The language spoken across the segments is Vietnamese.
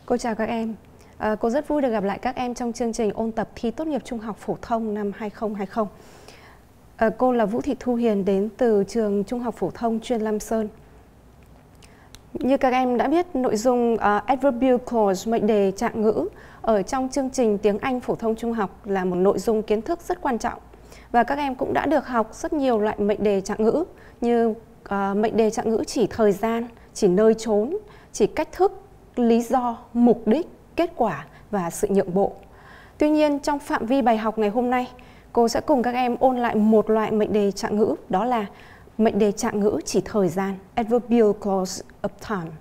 Cô chào các em. Cô rất vui được gặp lại các em trong chương trình ôn tập thi tốt nghiệp trung học phổ thông năm 2020. Cô là Vũ Thị Thu Hiền đến từ trường Trung học phổ thông chuyên Lam Sơn. Như các em đã biết, nội dung adverbial clause, mệnh đề trạng ngữ ở trong chương trình tiếng Anh phổ thông trung học là một nội dung kiến thức rất quan trọng. Và các em cũng đã được học rất nhiều loại mệnh đề trạng ngữ như mệnh đề trạng ngữ chỉ thời gian, chỉ nơi chốn, chỉ cách thức, lý do, mục đích, kết quả và sự nhượng bộ. Tuy nhiên, trong phạm vi bài học ngày hôm nay, cô sẽ cùng các em ôn lại một loại mệnh đề trạng ngữ, đó là mệnh đề trạng ngữ chỉ thời gian, adverbial clause of time.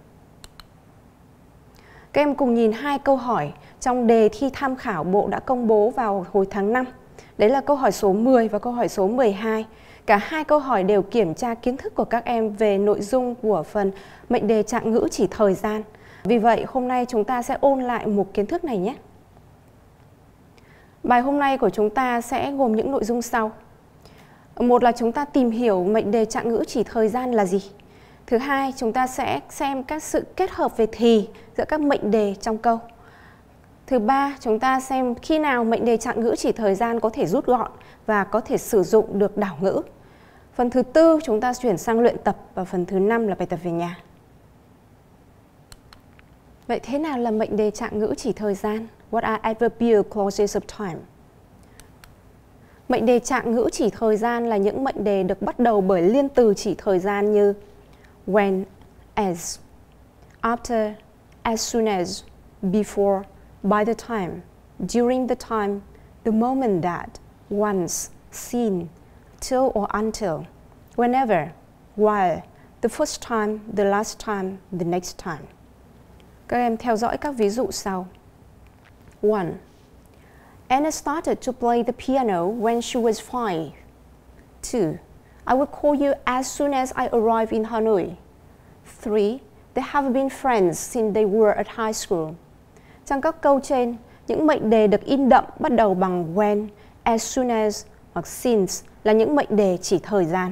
Các em cùng nhìn hai câu hỏi trong đề thi tham khảo Bộ đã công bố vào hồi tháng 5. Đấy là câu hỏi số 10 và câu hỏi số 12. Cả hai câu hỏi đều kiểm tra kiến thức của các em về nội dung của phần mệnh đề trạng ngữ chỉ thời gian. Vì vậy, hôm nay chúng ta sẽ ôn lại một kiến thức này nhé. Bài hôm nay của chúng ta sẽ gồm những nội dung sau. Một là chúng ta tìm hiểu mệnh đề trạng ngữ chỉ thời gian là gì. Thứ hai, chúng ta sẽ xem các sự kết hợp về thì giữa các mệnh đề trong câu. Thứ ba, chúng ta xem khi nào mệnh đề trạng ngữ chỉ thời gian có thể rút gọn và có thể sử dụng được đảo ngữ. Phần thứ tư, chúng ta chuyển sang luyện tập và phần thứ 5 là bài tập về nhà. Vậy thế nào là mệnh đề trạng ngữ chỉ thời gian? What are adverbial clauses of time? Mệnh đề trạng ngữ chỉ thời gian là những mệnh đề được bắt đầu bởi liên từ chỉ thời gian như when, as, after, as soon as, before, by the time, during the time, the moment that, once, seen, till or until, whenever, while, the first time, the last time, the next time. Các em theo dõi các ví dụ sau. 1. Anna started to play the piano when she was 5. 2. I will call you as soon as I arrive in Hanoi. 3. They have been friends since they were at high school. Trong các câu trên, những mệnh đề được in đậm bắt đầu bằng when, as soon as hoặc since là những mệnh đề chỉ thời gian.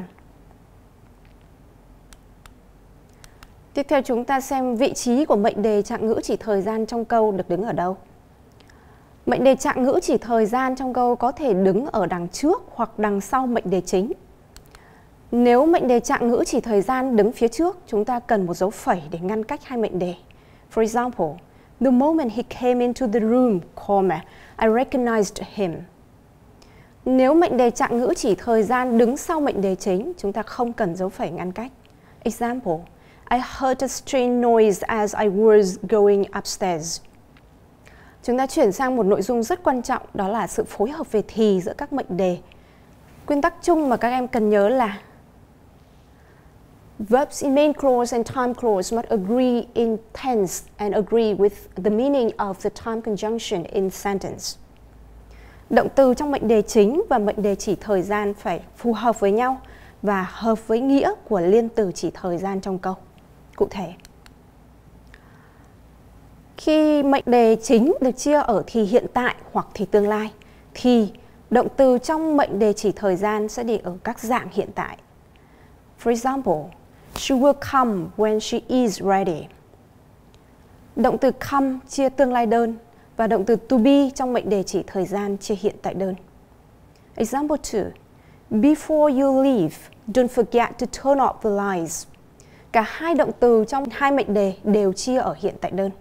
Tiếp theo chúng ta xem vị trí của mệnh đề trạng ngữ chỉ thời gian trong câu được đứng ở đâu. Mệnh đề trạng ngữ chỉ thời gian trong câu có thể đứng ở đằng trước hoặc đằng sau mệnh đề chính. Nếu mệnh đề trạng ngữ chỉ thời gian đứng phía trước, chúng ta cần một dấu phẩy để ngăn cách hai mệnh đề. For example, the moment he came into the room, I recognized him. Nếu mệnh đề trạng ngữ chỉ thời gian đứng sau mệnh đề chính, chúng ta không cần dấu phẩy ngăn cách. Example, I heard a strange noise as I was going upstairs. Chúng ta chuyển sang một nội dung rất quan trọng, đó là sự phối hợp về thì giữa các mệnh đề. Nguyên tắc chung mà các em cần nhớ là verbs in main clause and time clause must agree in tense and agree with the meaning of the time conjunction in sentence. Động từ trong mệnh đề chính và mệnh đề chỉ thời gian phải phù hợp với nhau và hợp với nghĩa của liên từ chỉ thời gian trong câu. Cụ thể, khi mệnh đề chính được chia ở thì hiện tại hoặc thì tương lai, thì động từ trong mệnh đề chỉ thời gian sẽ để ở các dạng hiện tại. For example, she will come when she is ready. Động từ come chia tương lai đơn và động từ to be trong mệnh đề chỉ thời gian chia hiện tại đơn. Example 2. Before you leave, don't forget to turn off the lights. Cả hai động từ trong hai mệnh đề đều chia ở hiện tại đơn.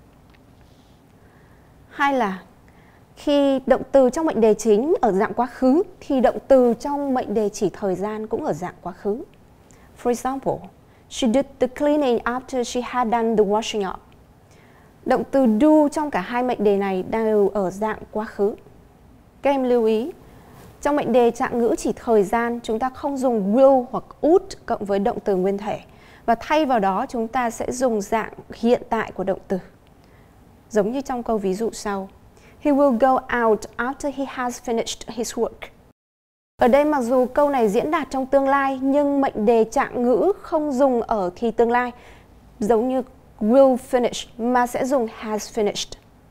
Hai là khi động từ trong mệnh đề chính ở dạng quá khứ thì động từ trong mệnh đề chỉ thời gian cũng ở dạng quá khứ. For example, she did the cleaning after she had done the washing up. Động từ do trong cả hai mệnh đề này đều ở dạng quá khứ. Các em lưu ý, trong mệnh đề trạng ngữ chỉ thời gian chúng ta không dùng will hoặc would cộng với động từ nguyên thể, và thay vào đó chúng ta sẽ dùng dạng hiện tại của động từ. Giống như trong câu ví dụ sau. He will go out after he has finished his work. Ở đây mặc dù câu này diễn đạt trong tương lai nhưng mệnh đề trạng ngữ không dùng ở thì tương lai giống như will finish mà sẽ dùng has finished.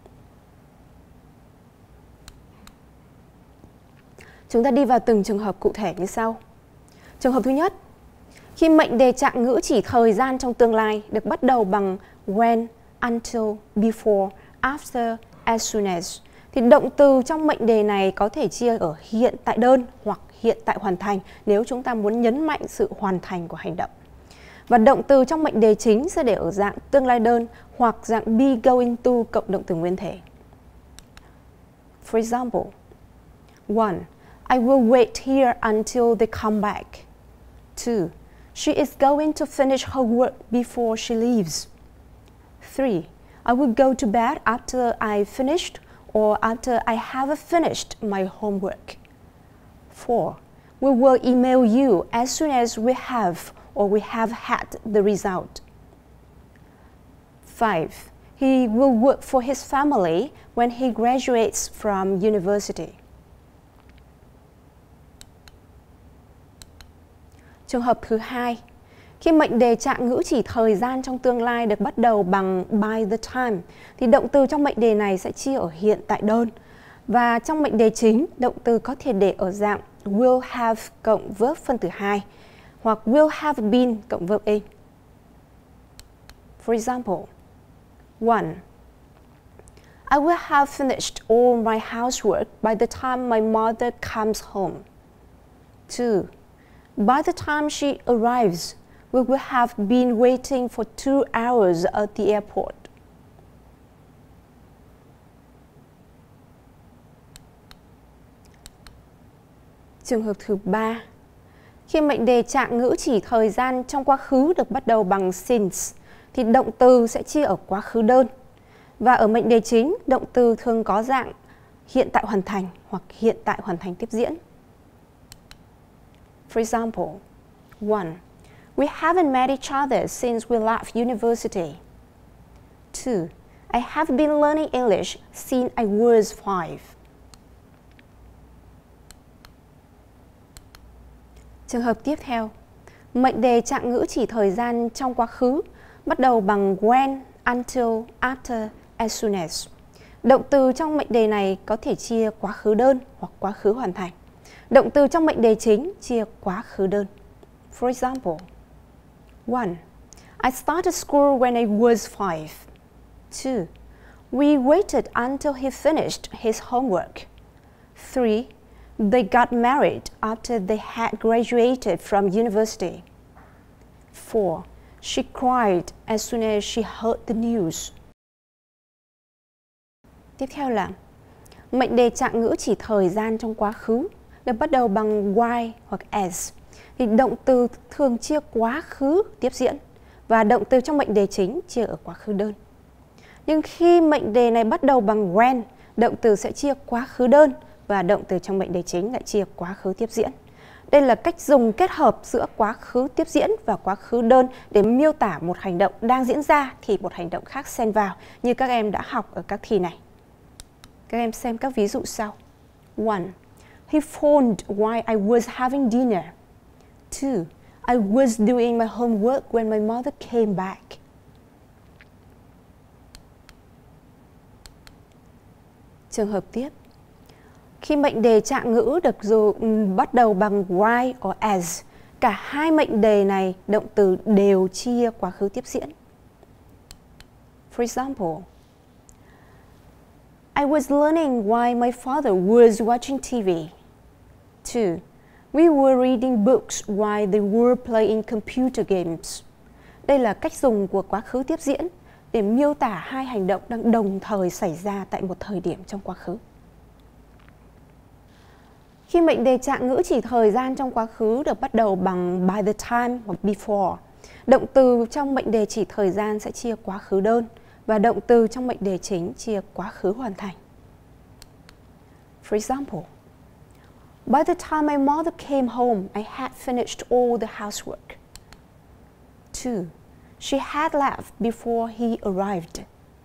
Chúng ta đi vào từng trường hợp cụ thể như sau. Trường hợp thứ nhất, khi mệnh đề trạng ngữ chỉ thời gian trong tương lai được bắt đầu bằng when, until, before, after, as soon as. Thì động từ trong mệnh đề này có thể chia ở hiện tại đơn hoặc hiện tại hoàn thành nếu chúng ta muốn nhấn mạnh sự hoàn thành của hành động. Và động từ trong mệnh đề chính sẽ để ở dạng tương lai đơn hoặc dạng be going to cộng động từ nguyên thể. For example, 1. I will wait here until they come back. 2. She is going to finish her work before she leaves. 3. I will go to bed after I finished or after I have finished my homework. 4. We will email you as soon as we have or we have had the result. 5. He will work for his family when he graduates from university. Trường hợp thứ hai, khi mệnh đề trạng ngữ chỉ thời gian trong tương lai được bắt đầu bằng by the time, thì động từ trong mệnh đề này sẽ chia ở hiện tại đơn. Và trong mệnh đề chính, động từ có thể để ở dạng will have cộng verb phân tử 2 hoặc will have been cộng verb in. For example, 1. I will have finished all my housework by the time my mother comes home. 2. By the time she arrives, we will have been waiting for 2 hours at the airport. Trường hợp thứ 3. Khi mệnh đề trạng ngữ chỉ thời gian trong quá khứ được bắt đầu bằng since, thì động từ sẽ chia ở quá khứ đơn. Và ở mệnh đề chính, động từ thường có dạng hiện tại hoàn thành hoặc hiện tại hoàn thành tiếp diễn. For example, 1. We haven't met each other since we left university. 2. I have been learning English since I was 5. Trường hợp tiếp theo, mệnh đề trạng ngữ chỉ thời gian trong quá khứ bắt đầu bằng when, until, after, as soon as. Động từ trong mệnh đề này có thể chia quá khứ đơn hoặc quá khứ hoàn thành. Động từ trong mệnh đề chính chia quá khứ đơn. For example, 1. I started school when I was 5. 2. We waited until he finished his homework. 3. They got married after they had graduated from university. 4. She cried as soon as she heard the news. Tiếp theo là mệnh đề trạng ngữ chỉ thời gian trong quá khứ được bắt đầu bằng why hoặc as. Thì động từ thường chia quá khứ tiếp diễn và động từ trong mệnh đề chính chia ở quá khứ đơn. Nhưng khi mệnh đề này bắt đầu bằng when, động từ sẽ chia quá khứ đơn và động từ trong mệnh đề chính lại chia quá khứ tiếp diễn. Đây là cách dùng kết hợp giữa quá khứ tiếp diễn và quá khứ đơn để miêu tả một hành động đang diễn ra thì một hành động khác xen vào, như các em đã học ở các thi này. Các em xem các ví dụ sau. 1. He phoned while I was having dinner. 2. I was doing my homework when my mother came back. Trường hợp tiếp. Khi mệnh đề trạng ngữ được bắt đầu bằng why or as, cả hai mệnh đề này động từ đều chia quá khứ tiếp diễn. For example, I was learning while my father was watching TV. 2. We were reading books while they were playing computer games. Đây là cách dùng của quá khứ tiếp diễn để miêu tả hai hành động đang đồng thời xảy ra tại một thời điểm trong quá khứ. Khi mệnh đề trạng ngữ chỉ thời gian trong quá khứ được bắt đầu bằng by the time hoặc before, động từ trong mệnh đề chỉ thời gian sẽ chia quá khứ đơn và động từ trong mệnh đề chính chia quá khứ hoàn thành. For example, by the time my mother came home, I had finished all the housework. 2. She had left before he arrived.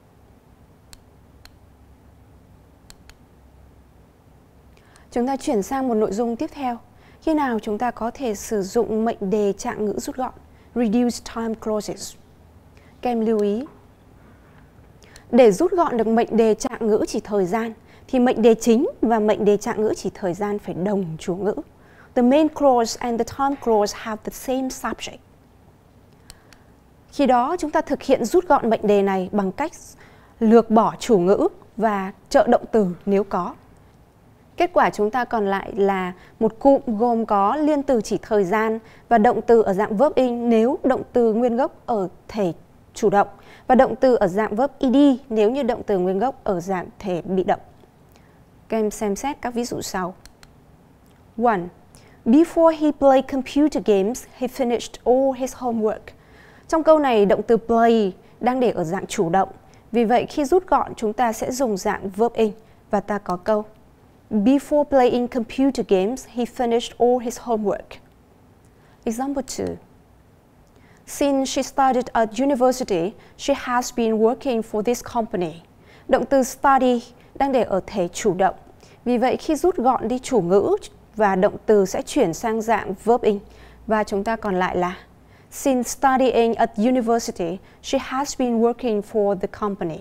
Chúng ta chuyển sang một nội dung tiếp theo. Khi nào chúng ta có thể sử dụng mệnh đề trạng ngữ rút gọn, reduced time clauses. Các em lưu ý. Để rút gọn được mệnh đề trạng ngữ chỉ thời gian, thì mệnh đề chính và mệnh đề trạng ngữ chỉ thời gian phải đồng chủ ngữ. The main clause and the time clause have the same subject. Khi đó chúng ta thực hiện rút gọn mệnh đề này bằng cách lược bỏ chủ ngữ và trợ động từ nếu có. Kết quả chúng ta còn lại là một cụm gồm có liên từ chỉ thời gian và động từ ở dạng verb in nếu động từ nguyên gốc ở thể chủ động và động từ ở dạng verb ed nếu như động từ nguyên gốc ở dạng thể bị động. Các em xem xét các ví dụ sau. 1. Before he played computer games, he finished all his homework. Trong câu này động từ play đang để ở dạng chủ động. Vì vậy khi rút gọn chúng ta sẽ dùng dạng verb in và ta có câu Before playing computer games, he finished all his homework. Example 2. Since she started at university, she has been working for this company. Động từ study đang để ở thể chủ động. Vì vậy khi rút gọn đi chủ ngữ và động từ sẽ chuyển sang dạng verb in và chúng ta còn lại là Since studying at university, she has been working for the company.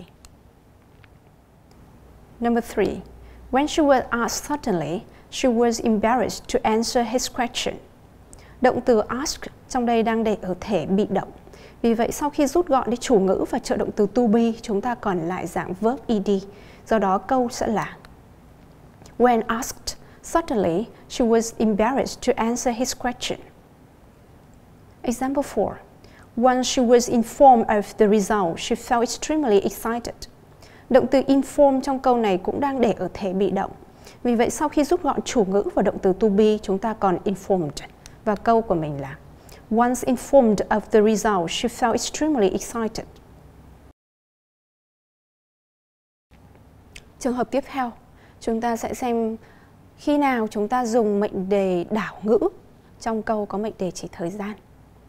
Number 3. When she was asked suddenly, she was embarrassed to answer his question. Động từ ask trong đây đang để ở thể bị động. Vì vậy sau khi rút gọn đi chủ ngữ và trợ động từ to be, chúng ta còn lại dạng verb ed. Do đó câu sẽ là When asked suddenly, she was embarrassed to answer his question. Example 4. Once she was informed of the result, she felt extremely excited. Động từ inform trong câu này cũng đang để ở thể bị động. Vì vậy sau khi rút gọn chủ ngữ và động từ to be, chúng ta còn informed. Và câu của mình là Once informed of the result, she felt extremely excited. Trường hợp tiếp theo, chúng ta sẽ xem khi nào chúng ta dùng mệnh đề đảo ngữ trong câu có mệnh đề chỉ thời gian.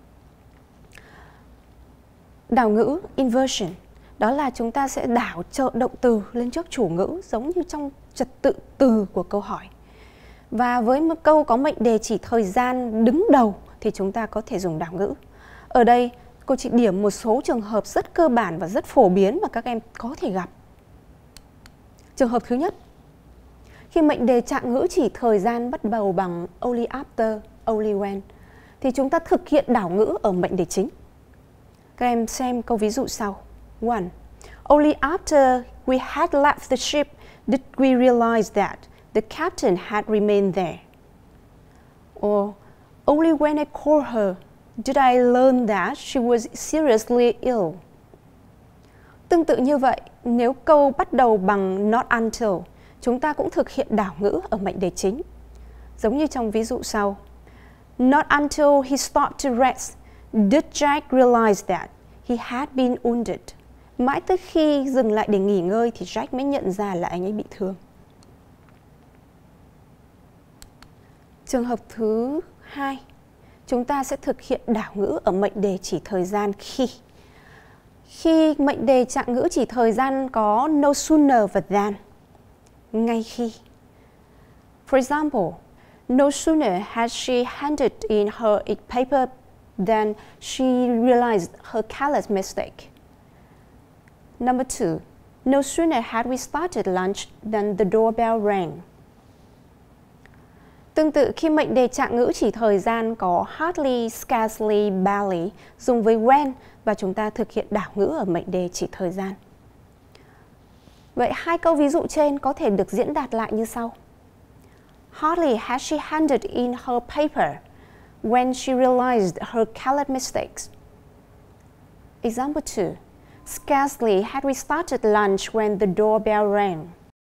Đảo ngữ inversion, đó là chúng ta sẽ đảo trợ động từ lên trước chủ ngữ giống như trong trật tự từ của câu hỏi. Và với một câu có mệnh đề chỉ thời gian đứng đầu thì chúng ta có thể dùng đảo ngữ. Ở đây cô chỉ điểm một số trường hợp rất cơ bản và rất phổ biến mà các em có thể gặp. Trường hợp thứ nhất, khi mệnh đề trạng ngữ chỉ thời gian bắt đầu bằng only after, only when thì chúng ta thực hiện đảo ngữ ở mệnh đề chính. Các em xem câu ví dụ sau. 1. Only after we had left the ship did we realize that the captain had remained there. Or only when I called her did I learn that she was seriously ill. Tương tự như vậy, nếu câu bắt đầu bằng not until, chúng ta cũng thực hiện đảo ngữ ở mệnh đề chính. Giống như trong ví dụ sau. Not until he stopped to rest did Jack realize that he had been wounded. Mãi tới khi dừng lại để nghỉ ngơi thì Jack mới nhận ra là anh ấy bị thương. Trường hợp thứ 2, chúng ta sẽ thực hiện đảo ngữ ở mệnh đề chỉ thời gian khi. Khi mệnh đề trạng ngữ chỉ thời gian có no sooner và than, ngay khi. For example, no sooner had she handed in her paper than she realized her careless mistake. Number 2, no sooner had we started lunch than the doorbell rang. Tương tự khi mệnh đề trạng ngữ chỉ thời gian có hardly, scarcely, barely dùng với when và chúng ta thực hiện đảo ngữ ở mệnh đề chỉ thời gian. Vậy hai câu ví dụ trên có thể được diễn đạt lại như sau. Hardly had she handed in her paper when she realized her careless mistakes. Example 2. Scarcely had we started lunch when the doorbell rang.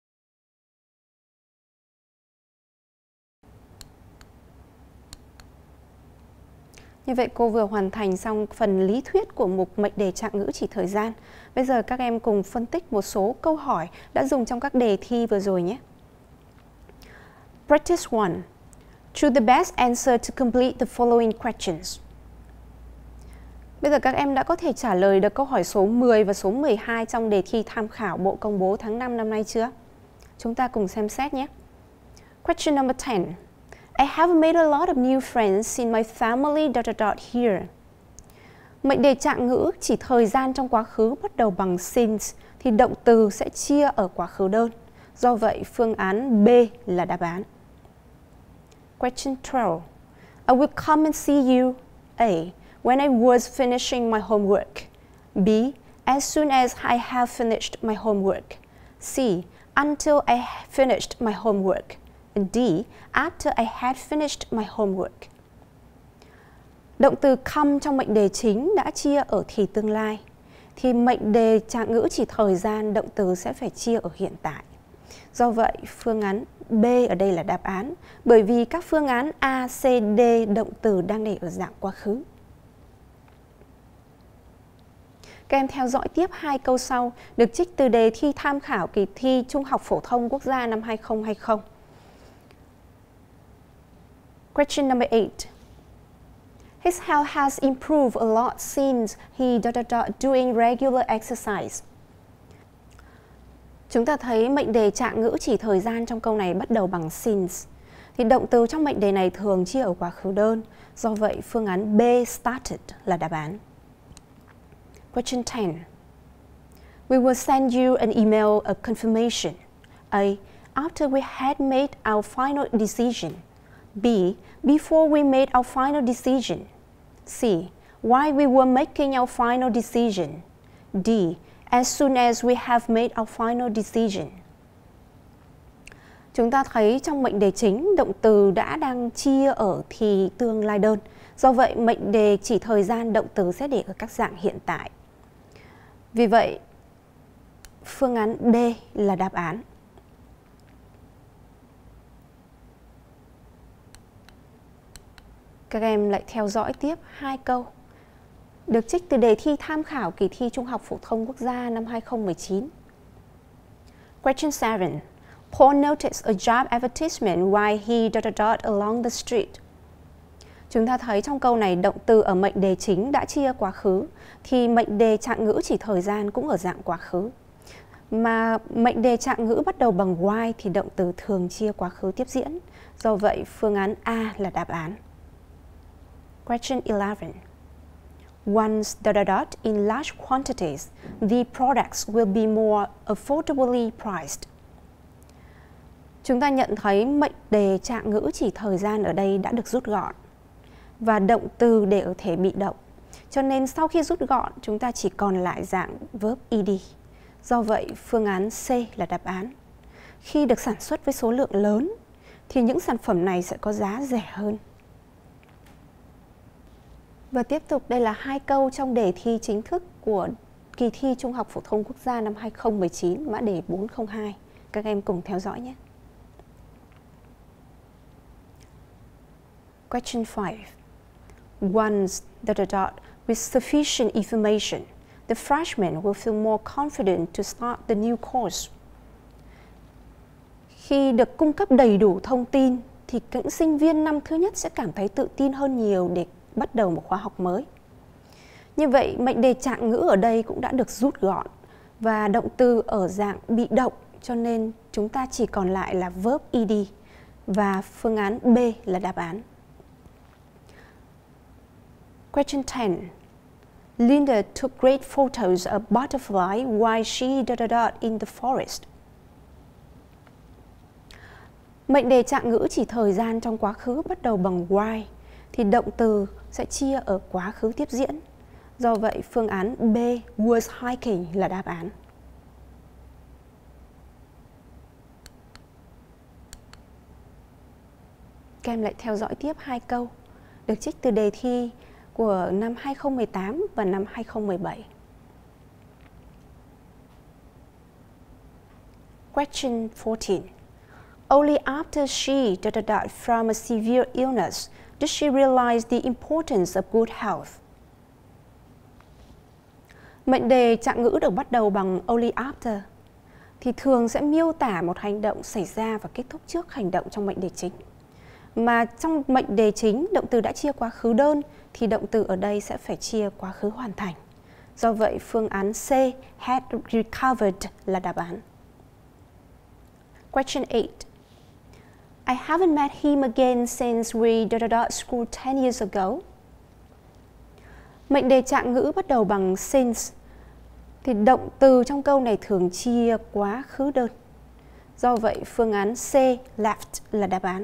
Như vậy cô vừa hoàn thành xong phần lý thuyết của mục mệnh đề trạng ngữ chỉ thời gian. Bây giờ các em cùng phân tích một số câu hỏi đã dùng trong các đề thi vừa rồi nhé. Practice 1. Choose the best answer to complete the following questions. Bây giờ các em đã có thể trả lời được câu hỏi số 10 và số 12 trong đề thi tham khảo Bộ Công bố tháng 5 năm nay chưa? Chúng ta cùng xem xét nhé. Question number 10. I have made a lot of new friends in my family ... here. Mệnh đề trạng ngữ chỉ thời gian trong quá khứ bắt đầu bằng since thì động từ sẽ chia ở quá khứ đơn. Do vậy, phương án B là đáp án. Question 12. I will come and see you. A. when I was finishing my homework. B. As soon as I have finished my homework. C. Until I finished my homework. And D. After I had finished my homework. Động từ come trong mệnh đề chính đã chia ở thì tương lai, thì mệnh đề trạng ngữ chỉ thời gian động từ sẽ phải chia ở hiện tại. Do vậy, phương án B ở đây là đáp án, bởi vì các phương án A, C, D động từ đang để ở dạng quá khứ. Các em theo dõi tiếp 2 câu sau, được trích từ đề thi tham khảo kỳ thi Trung học phổ thông quốc gia năm 2020. Question number 8. His health has improved a lot since he doing regular exercise. Chúng ta thấy mệnh đề trạng ngữ chỉ thời gian trong câu này bắt đầu bằng since. Thì động từ trong mệnh đề này thường chia ở quá khứ đơn. Do vậy, phương án B started là đáp án. Question 10. We will send you an email of confirmation. A. After we had made our final decision. B. Before we made our final decision. C. While we were making our final decision. D. As soon as we have made our final decision. Chúng ta thấy trong mệnh đề chính, động từ đang chia ở thì tương lai đơn. Do vậy, mệnh đề chỉ thời gian động từ sẽ để ở các dạng hiện tại. Vì vậy, phương án D là đáp án. Các em lại theo dõi tiếp 2 câu, được trích từ đề thi tham khảo kỳ thi Trung học phổ thông quốc gia năm 2019. Question 7. Paul noticed a job advertisement while he along the street. Chúng ta thấy trong câu này động từ ở mệnh đề chính đã chia quá khứ, thì mệnh đề trạng ngữ chỉ thời gian cũng ở dạng quá khứ. Mà mệnh đề trạng ngữ bắt đầu bằng while thì động từ thường chia quá khứ tiếp diễn. Do vậy, phương án A là đáp án. Question 11. Once in large quantities, the products will be more affordably priced. Chúng ta nhận thấy mệnh đề trạng ngữ chỉ thời gian ở đây đã được rút gọn và động từ để ở thể bị động. Cho nên sau khi rút gọn, chúng ta chỉ còn lại dạng verb ed. Do vậy, phương án C là đáp án. Khi được sản xuất với số lượng lớn, thì những sản phẩm này sẽ có giá rẻ hơn. Và tiếp tục, đây là 2 câu trong đề thi chính thức của kỳ thi Trung học phổ thông quốc gia năm 2019, mã đề 402. Các em cùng theo dõi nhé. Question 5. Once with sufficient information, the freshman will feel more confident to start the new course. Khi được cung cấp đầy đủ thông tin, thì những sinh viên năm thứ nhất sẽ cảm thấy tự tin hơn nhiều để bắt đầu một khóa học mới. Như vậy, mệnh đề trạng ngữ ở đây cũng đã được rút gọn và động từ ở dạng bị động, cho nên chúng ta chỉ còn lại là verb ed và phương án B là đáp án. Question 10. Linda took great photos of butterfly while she in the forest. Mệnh đề trạng ngữ chỉ thời gian trong quá khứ bắt đầu bằng while, thì động từ sẽ chia ở quá khứ tiếp diễn. Do vậy, phương án B was hiking là đáp án. Các em lại theo dõi tiếp 2 câu, được trích từ đề thi của năm 2018 và năm 2017. Question 14. Only after she from a severe illness does she realize the importance of good health. Mệnh đề trạng ngữ được bắt đầu bằng only after thì thường sẽ miêu tả một hành động xảy ra và kết thúc trước hành động trong mệnh đề chính. Mà trong mệnh đề chính, động từ đã chia quá khứ đơn thì động từ ở đây sẽ phải chia quá khứ hoàn thành. Do vậy, phương án C had recovered là đáp án. Question 8. I haven't met him again since we school 10 years ago. Mệnh đề trạng ngữ bắt đầu bằng since thì động từ trong câu này thường chia quá khứ đơn. Do vậy, phương án C left là đáp án.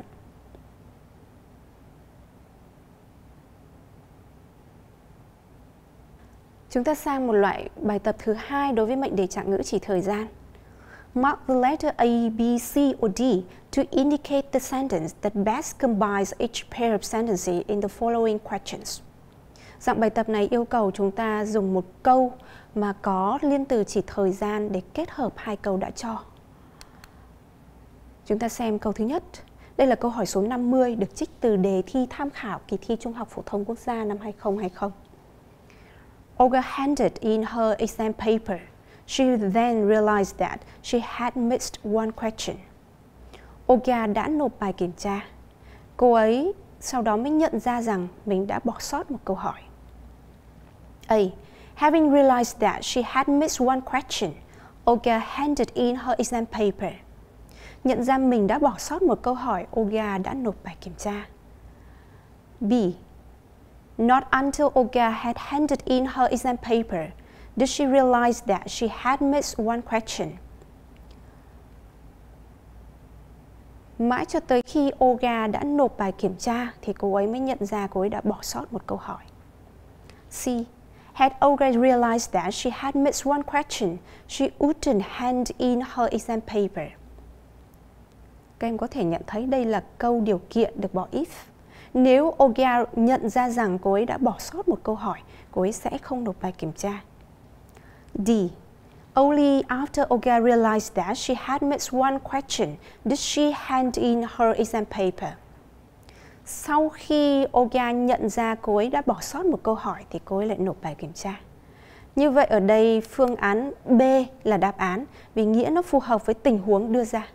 Chúng ta sang một loại bài tập thứ hai đối với mệnh đề trạng ngữ chỉ thời gian. Mark the letter A, B, C, or D to indicate the sentence that best combines each pair of sentences in the following questions. Dạng bài tập này yêu cầu chúng ta dùng một câu mà có liên từ chỉ thời gian để kết hợp hai câu đã cho. Chúng ta xem câu thứ nhất. Đây là câu hỏi số 50 được trích từ đề thi tham khảo kỳ thi Trung học phổ thông quốc gia năm 2020. Olga handed in her exam paper. She then realized that she had missed one question. Olga đã nộp bài kiểm tra. Cô ấy sau đó mới nhận ra rằng mình đã bỏ sót một câu hỏi. A. Having realized that she had missed one question, Olga handed in her exam paper. Nhận ra mình đã bỏ sót một câu hỏi, Olga đã nộp bài kiểm tra. B. Not until Olga had handed in her exam paper did she realize that she had missed one question. Mãi cho tới khi Olga đã nộp bài kiểm tra thì cô ấy mới nhận ra cô ấy đã bỏ sót một câu hỏi. C. Had Olga realized that she had missed one question, she wouldn't hand in her exam paper. Các em có thể nhận thấy đây là câu điều kiện được bỏ if. Nếu Olga nhận ra rằng cô ấy đã bỏ sót một câu hỏi, cô ấy sẽ không nộp bài kiểm tra. D. Only after Olga realized that she had missed one question did she hand in her exam paper. Sau khi Olga nhận ra cô ấy đã bỏ sót một câu hỏi thì cô ấy lại nộp bài kiểm tra. Như vậy ở đây phương án B là đáp án vì nghĩa nó phù hợp với tình huống đưa ra.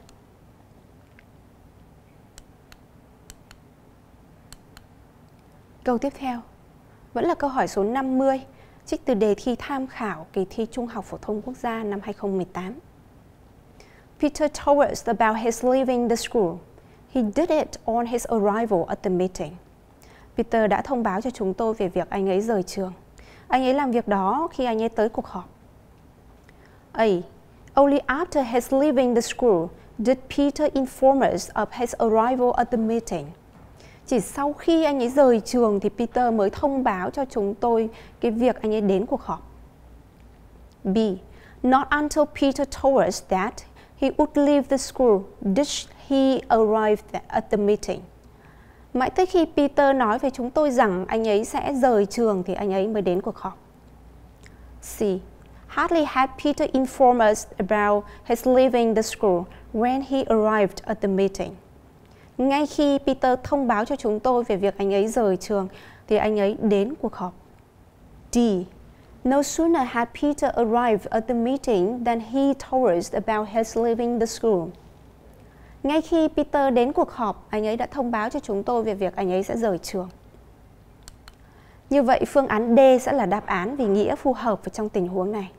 Câu tiếp theo vẫn là câu hỏi số 50, trích từ đề thi tham khảo kỳ thi Trung học phổ thông quốc gia năm 2018. Peter told us about his leaving the school. He did it on his arrival at the meeting. Peter đã thông báo cho chúng tôi về việc anh ấy rời trường. Anh ấy làm việc đó khi anh ấy tới cuộc họp. A. Only after his leaving the school did Peter inform us of his arrival at the meeting. Chỉ sau khi anh ấy rời trường thì Peter mới thông báo cho chúng tôi cái việc anh ấy đến cuộc họp. B. Not until Peter told us that he would leave the school did he arrive at the meeting. Mãi tới khi Peter nói với chúng tôi rằng anh ấy sẽ rời trường thì anh ấy mới đến cuộc họp. C. Hardly had Peter informed us about his leaving the school when he arrived at the meeting. Ngay khi Peter thông báo cho chúng tôi về việc anh ấy rời trường thì anh ấy đến cuộc họp. D. No sooner had Peter arrived at the meeting than he told us about his leaving the school. Ngay khi Peter đến cuộc họp, anh ấy đã thông báo cho chúng tôi về việc anh ấy sẽ rời trường. Như vậy phương án D sẽ là đáp án vì nghĩa phù hợp với trong tình huống này.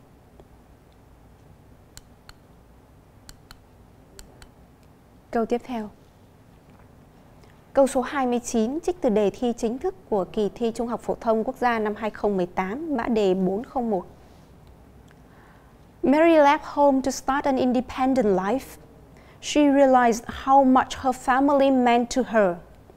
Câu tiếp theo. Câu số 29 trích từ đề thi chính thức của kỳ thi Trung học phổ thông quốc gia năm 2018, mã đề 401. Mary left home to start an independent life. She realized how much her family meant to her.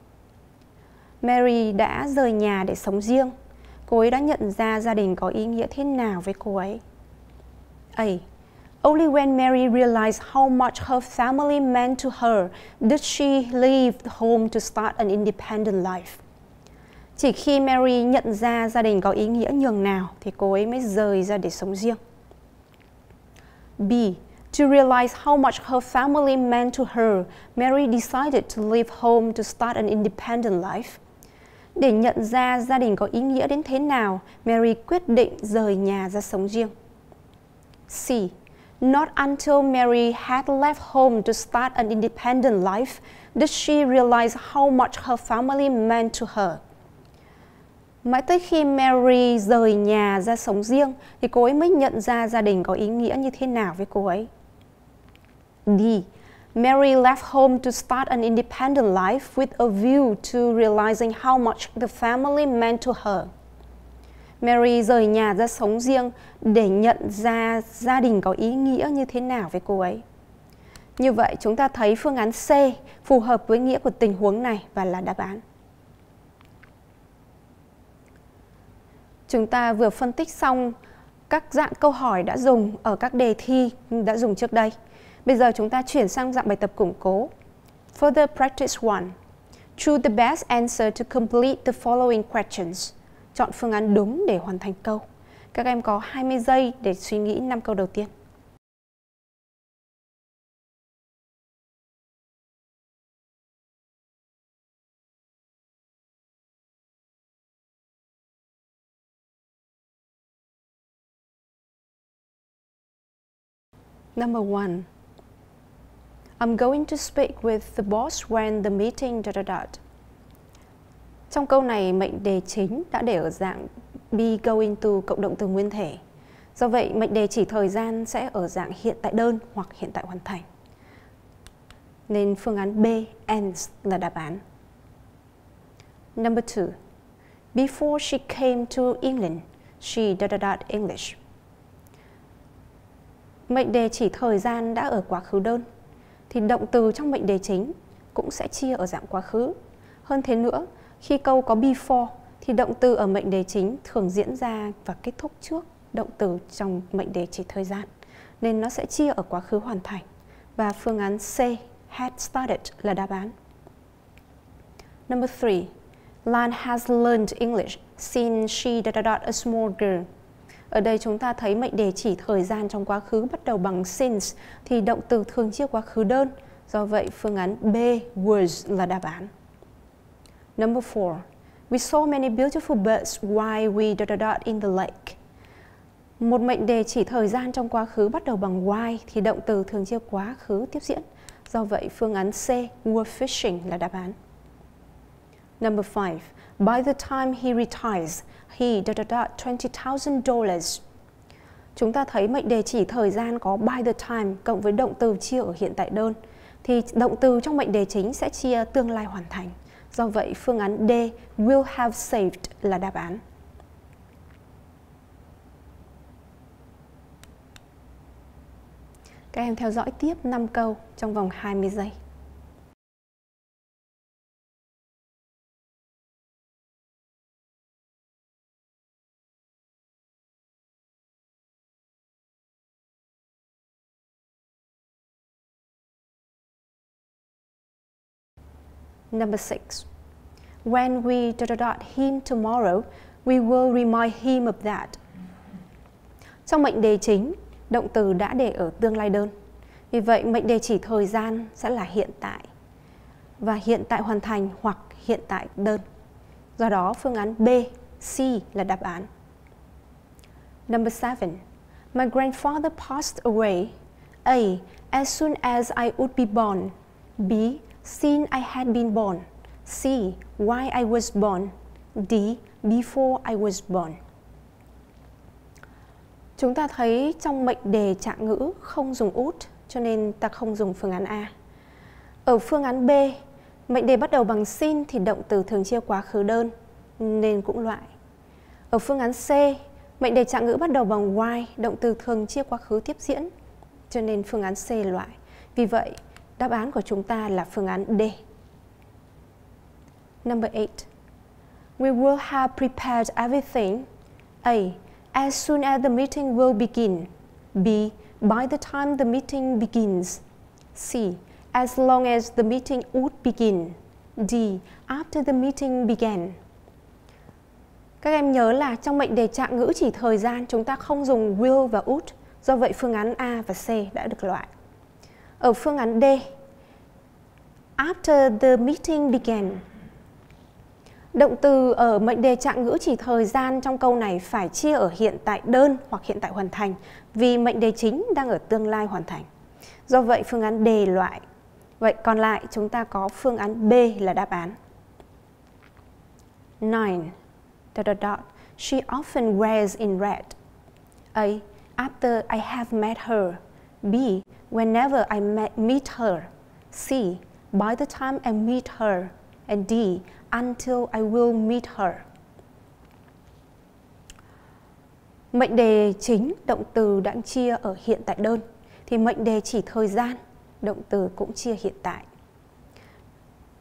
Mary đã rời nhà để sống riêng. Cô ấy đã nhận ra gia đình có ý nghĩa thế nào với cô ấy. A. Only when Mary realized how much her family meant to her did she leave home to start an independent life. Chỉ khi Mary nhận ra gia đình có ý nghĩa nhường nào thì cô ấy mới rời ra để sống riêng. B. To realize how much her family meant to her, Mary decided to leave home to start an independent life. Để nhận ra gia đình có ý nghĩa đến thế nào, Mary quyết định rời nhà ra sống riêng. C. Not until Mary had left home to start an independent life did she realize how much her family meant to her. Mãi tới khi Mary rời nhà ra sống riêng thì cô ấy mới nhận ra gia đình có ý nghĩa như thế nào với cô ấy. D. Mary left home to start an independent life with a view to realizing how much the family meant to her. Mary rời nhà ra sống riêng để nhận ra gia đình có ý nghĩa như thế nào với cô ấy. Như vậy chúng ta thấy phương án C phù hợp với nghĩa của tình huống này và là đáp án. Chúng ta vừa phân tích xong các dạng câu hỏi đã dùng ở các đề thi đã dùng trước đây. Bây giờ chúng ta chuyển sang dạng bài tập củng cố. Further practice 1. Choose the best answer to complete the following questions. Chọn phương án đúng để hoàn thành câu. Các em có 20 giây để suy nghĩ 5 câu đầu tiên. Number 1. I'm going to speak with the boss when the meeting ... Trong câu này, mệnh đề chính đã để ở dạng be going to cộng động từ nguyên thể. Do vậy, mệnh đề chỉ thời gian sẽ ở dạng hiện tại đơn hoặc hiện tại hoàn thành. Nên phương án B, ends là đáp án. Number 2. Before she came to England, she ... English. Mệnh đề chỉ thời gian đã ở quá khứ đơn, thì động từ trong mệnh đề chính cũng sẽ chia ở dạng quá khứ. Hơn thế nữa, khi câu có before thì động từ ở mệnh đề chính thường diễn ra và kết thúc trước động từ trong mệnh đề chỉ thời gian, nên nó sẽ chia ở quá khứ hoàn thành. Và phương án C, had started là đáp án. Number 3. Lan has learned English since she ... a small girl. Ở đây chúng ta thấy mệnh đề chỉ thời gian trong quá khứ bắt đầu bằng since thì động từ thường chia quá khứ đơn. Do vậy phương án B, was là đáp án. Number 4. We saw many beautiful birds while we ... in the lake. Một mệnh đề chỉ thời gian trong quá khứ bắt đầu bằng while thì động từ thường chia quá khứ tiếp diễn. Do vậy phương án C, were fishing là đáp án. Number 5. By the time he retires, he ... $20,000. Chúng ta thấy mệnh đề chỉ thời gian có by the time cộng với động từ chia ở hiện tại đơn. Thì động từ trong mệnh đề chính sẽ chia tương lai hoàn thành. Do vậy phương án D, will have saved là đáp án. Các em theo dõi tiếp 5 câu trong vòng 20 giây. Number 6. When we ... him tomorrow, we will remind him of that. Trong mệnh đề chính, động từ đã để ở tương lai đơn. Vì vậy, mệnh đề chỉ thời gian sẽ là hiện tại và hiện tại hoàn thành hoặc hiện tại đơn. Do đó, phương án B, C là đáp án. Number 7. My grandfather passed away. A. As soon as I would be born. B. Since I had been born. C. Why I was born. D. Before I was born. Chúng ta thấy trong mệnh đề trạng ngữ không dùng would, cho nên ta không dùng phương án A. Ở phương án B, mệnh đề bắt đầu bằng sin thì động từ thường chia quá khứ đơn, nên cũng loại. Ở phương án C, mệnh đề trạng ngữ bắt đầu bằng why, động từ thường chia quá khứ tiếp diễn, cho nên phương án C loại. Vì vậy, đáp án của chúng ta là phương án D. Number 8. We will have prepared everything. A. As soon as the meeting will begin. B. By the time the meeting begins. C. As long as the meeting would begin. D. After the meeting began. Các em nhớ là trong mệnh đề trạng ngữ chỉ thời gian chúng ta không dùng will và would. Do vậy phương án A và C đã được loại. Ở phương án D, after the meeting began. Động từ ở mệnh đề trạng ngữ chỉ thời gian trong câu này phải chia ở hiện tại đơn hoặc hiện tại hoàn thành vì mệnh đề chính đang ở tương lai hoàn thành. Do vậy phương án D loại. Vậy còn lại chúng ta có phương án B là đáp án. 9. She often wears in red. A. After I have met her. B. Whenever I meet her. C. By the time I meet her. And D. Until I will meet her. Mệnh đề chính, động từ đang chia ở hiện tại đơn, thì mệnh đề chỉ thời gian, động từ cũng chia hiện tại.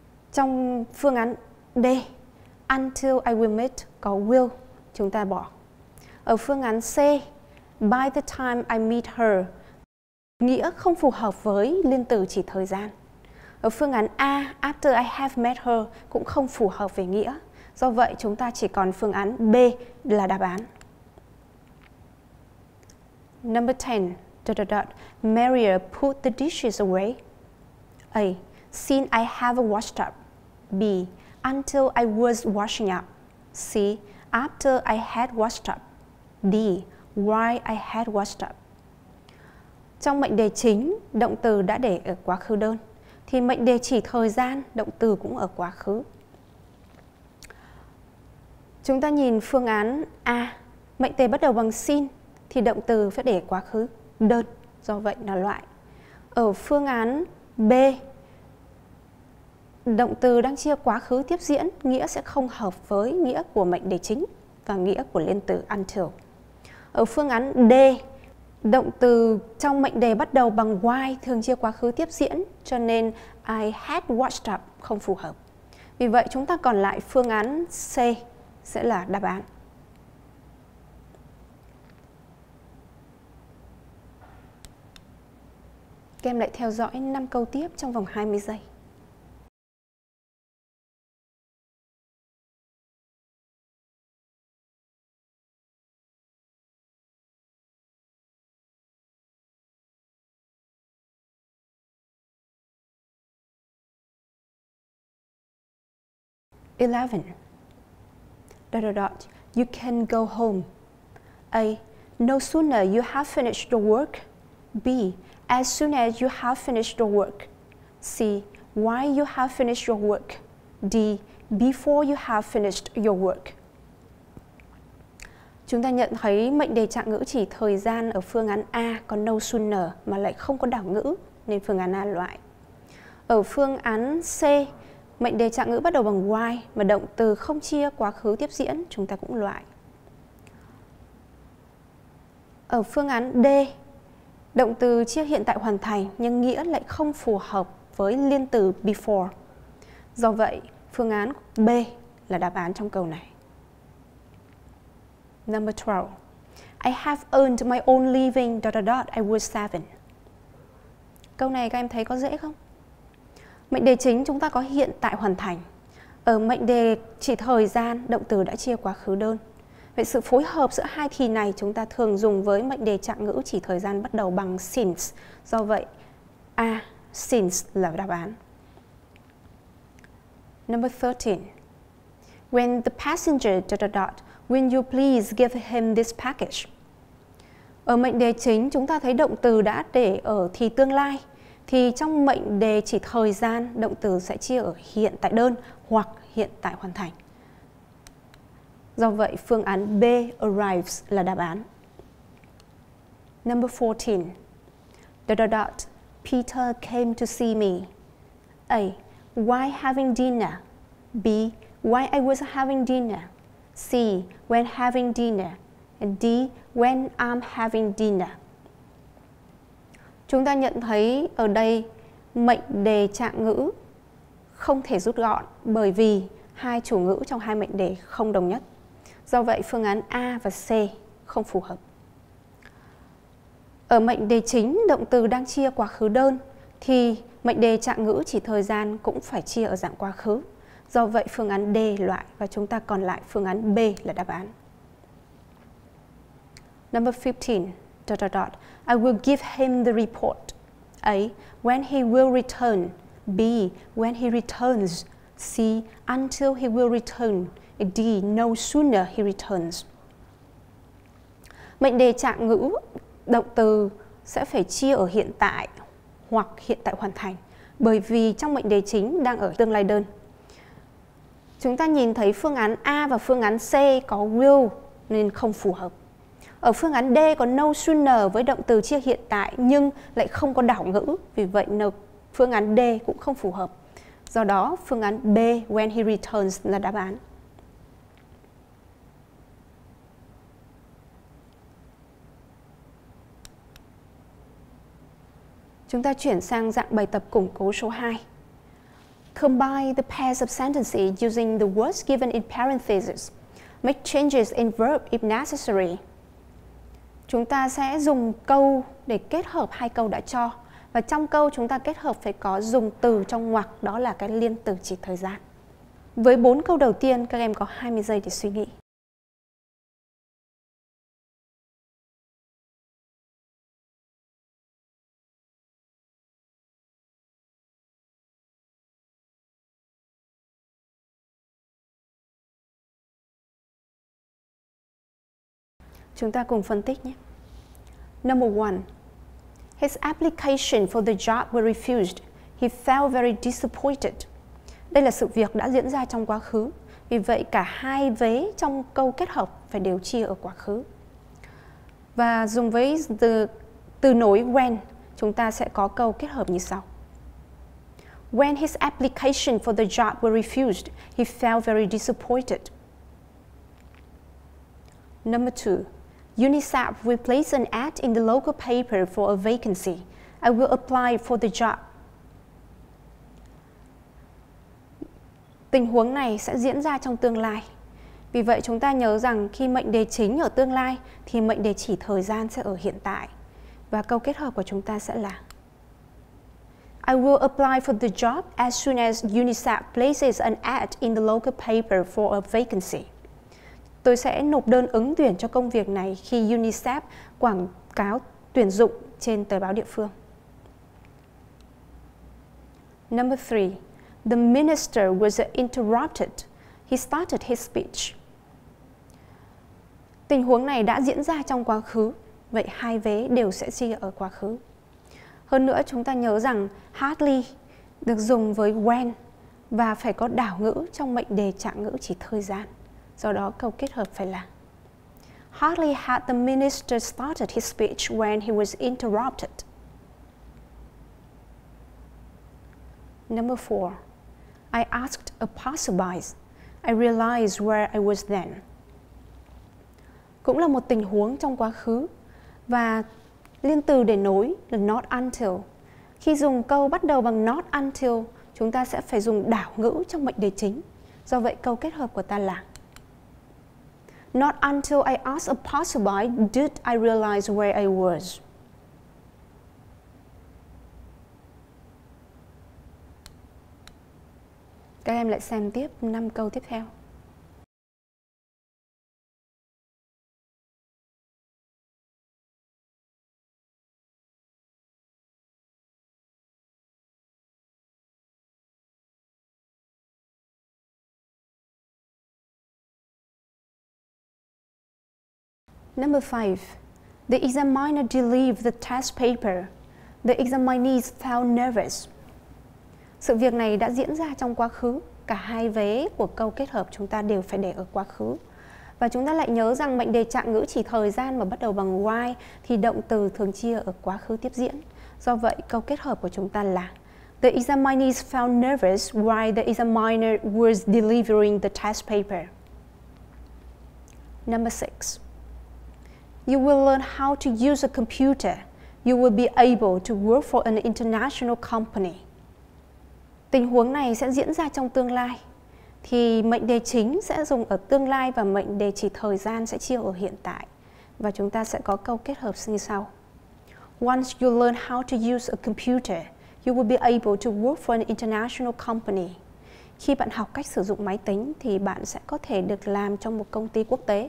Trong phương án D, until I will meet có will, chúng ta bỏ Ở phương án C, by the time I meet her, nghĩa không phù hợp với liên từ chỉ thời gian. Ở phương án A, after I have met her cũng không phù hợp về nghĩa. Do vậy chúng ta chỉ còn phương án B là đáp án. Number 10. Maria put the dishes away. A. Since I haven't washed up. B. Until I was washing up. C. After I had washed up. D. While I had washed up. Trong mệnh đề chính, động từ đã để ở quá khứ đơn. Thì mệnh đề chỉ thời gian, động từ cũng ở quá khứ. Chúng ta nhìn phương án A, mệnh đề bắt đầu bằng sin thì động từ phải để quá khứ đơn, do vậy là loại. Ở phương án B, động từ đang chia quá khứ tiếp diễn, nghĩa sẽ không hợp với nghĩa của mệnh đề chính và nghĩa của liên từ until. Ở phương án D, động từ trong mệnh đề bắt đầu bằng while thường chia quá khứ tiếp diễn, cho nên I had washed up không phù hợp. Vì vậy chúng ta còn lại phương án C sẽ là đáp án. Các em lại theo dõi 5 câu tiếp trong vòng 20 giây. You can go home. A. No sooner you have finished your work. B. As soon as you have finished your work. C. While you have finished your work. D. Before you have finished your work. Chúng ta nhận thấy mệnh đề trạng ngữ chỉ thời gian ở phương án A có no sooner mà lại không có đảo ngữ nên phương án A loại. Ở phương án C, mệnh đề trạng ngữ bắt đầu bằng while mà động từ không chia quá khứ tiếp diễn, chúng ta cũng loại. Ở phương án D, động từ chia hiện tại hoàn thành nhưng nghĩa lại không phù hợp với liên từ before. Do vậy, phương án B là đáp án trong câu này. Number 12. I have earned my own living ... I was 7. Câu này các em thấy có dễ không? Mệnh đề chính chúng ta có hiện tại hoàn thành. Ở mệnh đề chỉ thời gian, động từ đã chia quá khứ đơn. Vậy sự phối hợp giữa hai thì này chúng ta thường dùng với mệnh đề trạng ngữ chỉ thời gian bắt đầu bằng since. Do vậy, A, since là đáp án. Number 13. When the passenger ... Will you please give him this package? Ở mệnh đề chính chúng ta thấy động từ đã để ở thì tương lai. Thì trong mệnh đề chỉ thời gian, động từ sẽ chia ở hiện tại đơn hoặc hiện tại hoàn thành. Do vậy, phương án B, arrives là đáp án. Number 14. ... Peter came to see me. A. While having dinner. B. While I was having dinner. C. When having dinner. And D. When I'm having dinner. Chúng ta nhận thấy ở đây mệnh đề trạng ngữ không thể rút gọn bởi vì hai chủ ngữ trong hai mệnh đề không đồng nhất. Do vậy phương án A và C không phù hợp. Ở mệnh đề chính, động từ đang chia quá khứ đơn thì mệnh đề trạng ngữ chỉ thời gian cũng phải chia ở dạng quá khứ. Do vậy phương án D loại và chúng ta còn lại phương án B là đáp án. Number 15. ... I will give him the report. A. When he will return. B. When he returns. C. Until he will return. D. No sooner he returns. Mệnh đề trạng ngữ, động từ sẽ phải chia ở hiện tại hoặc hiện tại hoàn thành bởi vì trong mệnh đề chính đang ở tương lai đơn. Chúng ta nhìn thấy phương án A và phương án C có will nên không phù hợp. Ở phương án D có no sooner với động từ chia hiện tại nhưng lại không có đảo ngữ, vì vậy phương án D cũng không phù hợp. Do đó phương án B, when he returns là đáp án. Chúng ta chuyển sang dạng bài tập củng cố số 2. Combine the pairs of sentences using the words given in parentheses. Make changes in verb if necessary. chúng ta sẽ dùng câu để kết hợp hai câu đã cho. Và trong câu chúng ta kết hợp phải có dùng từ trong ngoặc, đó là cái liên từ chỉ thời gian. Với 4 câu đầu tiên, các em có 20 giây để suy nghĩ. Chúng ta cùng phân tích nhé. Number 1. His application for the job were refused. He felt very disappointed. Đây là sự việc đã diễn ra trong quá khứ. Vì vậy cả hai vế trong câu kết hợp phải đều chia ở quá khứ. Và dùng với từ nối when, chúng ta sẽ có câu kết hợp như sau. When his application for the job were refused, he felt very disappointed. Number 2. UNICEF will place an ad in the local paper for a vacancy. I will apply for the job. Tình huống này sẽ diễn ra trong tương lai. Vì vậy chúng ta nhớ rằng khi mệnh đề chính ở tương lai thì mệnh đề chỉ thời gian sẽ ở hiện tại. Và câu kết hợp của chúng ta sẽ là I will apply for the job as soon as UNICEF places an ad in the local paper for a vacancy. Tôi sẽ nộp đơn ứng tuyển cho công việc này khi UNICEF quảng cáo tuyển dụng trên tờ báo địa phương. Number 3. The minister was interrupted. He started his speech. Tình huống này đã diễn ra trong quá khứ, vậy hai vế đều sẽ chia ở quá khứ. Hơn nữa chúng ta nhớ rằng hardly được dùng với when và phải có đảo ngữ trong mệnh đề trạng ngữ chỉ thời gian. Do đó câu kết hợp phải là Hardly had the minister started his speech when he was interrupted. Number 4. I asked a passerby. I realized where I was then. Cũng là một tình huống trong quá khứ và liên từ để nối là not until. Khi dùng câu bắt đầu bằng not until, chúng ta sẽ phải dùng đảo ngữ trong mệnh đề chính. Do vậy câu kết hợp của ta là Not until I asked a passerby did I realize where I was. Các em lại xem tiếp 5 câu tiếp theo. Number 5. The examiner delivered the test paper. The examinees felt nervous. Sự việc này đã diễn ra trong quá khứ. Cả hai vế của câu kết hợp chúng ta đều phải để ở quá khứ. Và chúng ta lại nhớ rằng mệnh đề trạng ngữ chỉ thời gian mà bắt đầu bằng why thì động từ thường chia ở quá khứ tiếp diễn. Do vậy câu kết hợp của chúng ta là The examinees felt nervous while the examiner was delivering the test paper. Number 6. You will learn how to use a computer. You will be able to work for an international company. Tình huống này sẽ diễn ra trong tương lai. Thì mệnh đề chính sẽ dùng ở tương lai và mệnh đề chỉ thời gian sẽ chia ở hiện tại. Và chúng ta sẽ có câu kết hợp như sau. Once you learn how to use a computer, you will be able to work for an international company. Khi bạn học cách sử dụng máy tính thì bạn sẽ có thể được làm trong một công ty quốc tế.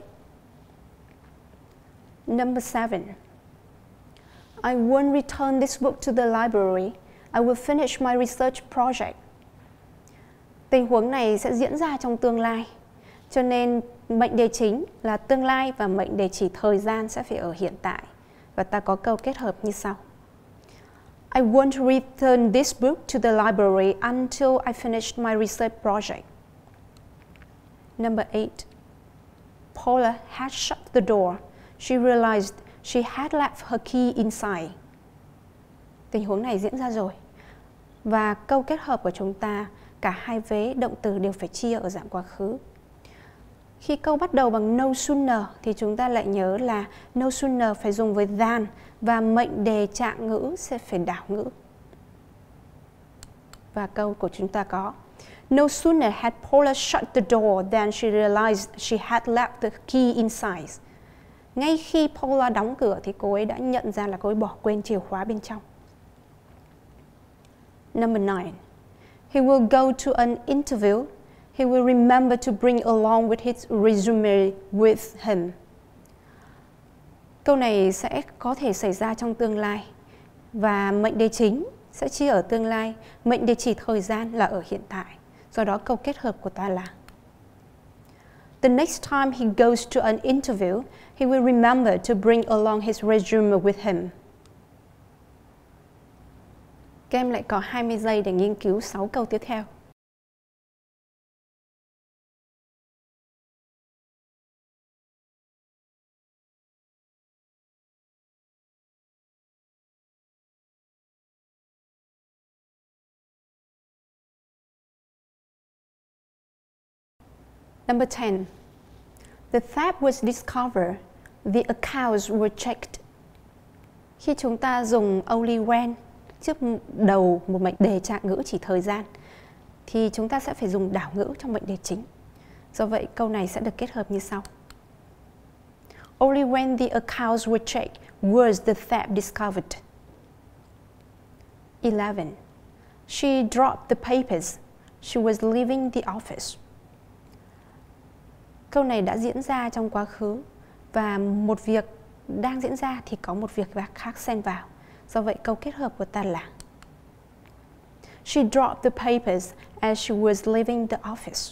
Number 7. I won't return this book to the library. I will finish my research project. Tình huống này sẽ diễn ra trong tương lai. Cho nên mệnh đề chính là tương lai và mệnh đề chỉ thời gian sẽ phải ở hiện tại. Và ta có câu kết hợp như sau. I won't return this book to the library until I finish my research project. Number 8. Paula had shut the door. She realized she had left her key inside. Tình huống này diễn ra rồi. Và câu kết hợp của chúng ta, cả hai vế động từ đều phải chia ở dạng quá khứ. Khi câu bắt đầu bằng no sooner thì chúng ta lại nhớ là no sooner phải dùng với than và mệnh đề trạng ngữ sẽ phải đảo ngữ. Và câu của chúng ta có No sooner had Paula shut the door than she realized she had left the key inside. Ngay khi Paula đóng cửa thì cô ấy đã nhận ra là cô ấy bỏ quên chìa khóa bên trong. Number 9. He will go to an interview. He will remember to bring along with his resume with him. Câu này sẽ có thể xảy ra trong tương lai và mệnh đề chính sẽ chia ở tương lai, mệnh đề chỉ thời gian là ở hiện tại. Do đó câu kết hợp của ta là The next time he goes to an interview, he will remember to bring along his resume with him. Các em lại có 20 giây để nghiên cứu 6 câu tiếp theo. Number 10. The theft was discovered. The accounts were checked. Khi chúng ta dùng only when trước đầu một mệnh đề trạng ngữ chỉ thời gian thì chúng ta sẽ phải dùng đảo ngữ trong mệnh đề chính. Do vậy câu này sẽ được kết hợp như sau. Only when the accounts were checked was the theft discovered. 11. She dropped the papers. She was leaving the office. Câu này đã diễn ra trong quá khứ và một việc đang diễn ra thì có một việc khác xen vào. Do vậy câu kết hợp của ta là She dropped the papers as she was leaving the office.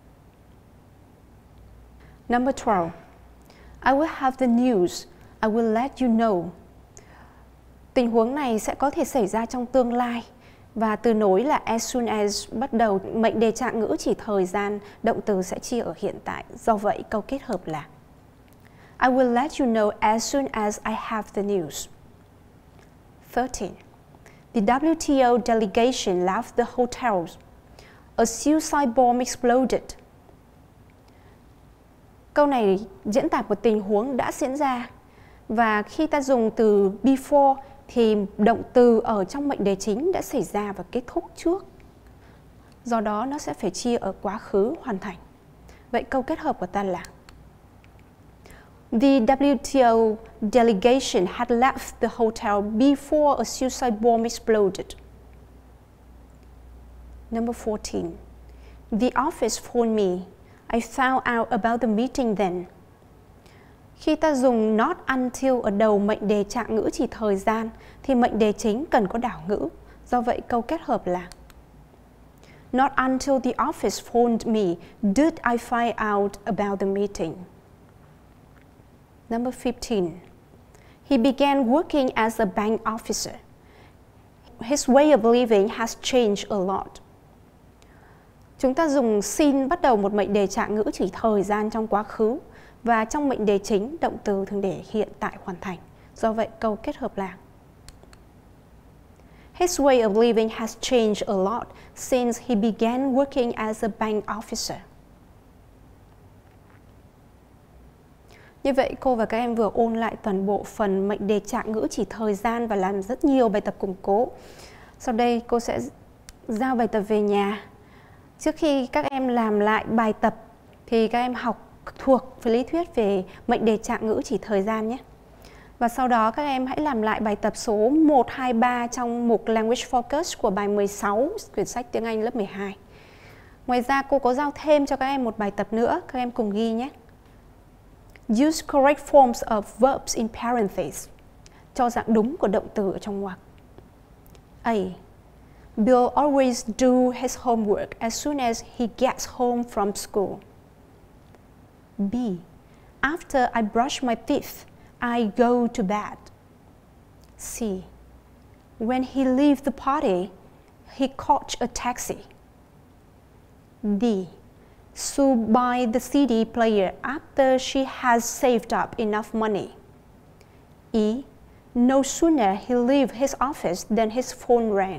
Number 12. I will have the news. I will let you know. Tình huống này sẽ có thể xảy ra trong tương lai và từ nối là as soon as bắt đầu mệnh đề trạng ngữ chỉ thời gian, động từ sẽ chia ở hiện tại. Do vậy câu kết hợp là I will let you know as soon as I have the news. 13. The WTO delegation left the hotel. A suicide bomb exploded. Câu này diễn tả một tình huống đã diễn ra và khi ta dùng từ before thì động từ ở trong mệnh đề chính đã xảy ra và kết thúc trước. Do đó nó sẽ phải chia ở quá khứ hoàn thành. Vậy câu kết hợp của ta là The WTO delegation had left the hotel before a suicide bomb exploded. Number 14. The office phoned me. I found out about the meeting then. Khi ta dùng not until ở đầu mệnh đề trạng ngữ chỉ thời gian thì mệnh đề chính cần có đảo ngữ. Do vậy câu kết hợp là Not until the office phoned me did I find out about the meeting. Number 15. He began working as a bank officer. His way of living has changed a lot. Chúng ta dùng sin bắt đầu một mệnh đề trạng ngữ chỉ thời gian trong quá khứ và trong mệnh đề chính động từ thường để hiện tại hoàn thành. Do vậy câu kết hợp là His way of living has changed a lot since he began working as a bank officer. Như vậy cô và các em vừa ôn lại toàn bộ phần mệnh đề trạng ngữ chỉ thời gian và làm rất nhiều bài tập củng cố. Sau đây cô sẽ giao bài tập về nhà. Trước khi các em làm lại bài tập thì các em học thuộc về lý thuyết về mệnh đề trạng ngữ chỉ thời gian nhé. Và sau đó các em hãy làm lại bài tập số 1, 2, 3 trong mục Language Focus của bài 16 quyển sách tiếng Anh lớp 12. Ngoài ra cô có giao thêm cho các em một bài tập nữa, các em cùng ghi nhé. Use correct forms of verbs in parentheses. Cho dạng đúng của động từ ở trong ngoặc. A. Bill always do his homework as soon as he gets home from school. B. After I brush my teeth, I go to bed. C. When he leaves the party, he caught a taxi. D. Sue buys the CD player after she has saved up enough money. E. No sooner he leaves his office than his phone rang.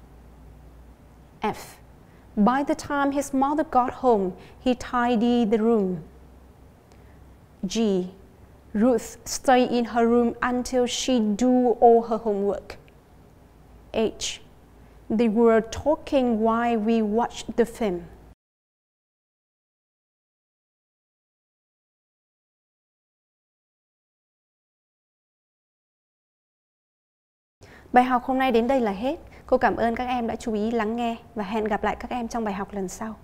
F. By the time his mother got home, he tidied the room. G. Ruth stayed in her room until she do all her homework. H. They were talking while we watched the film. Bài học hôm nay đến đây là hết. Cô cảm ơn các em đã chú ý lắng nghe và hẹn gặp lại các em trong bài học lần sau.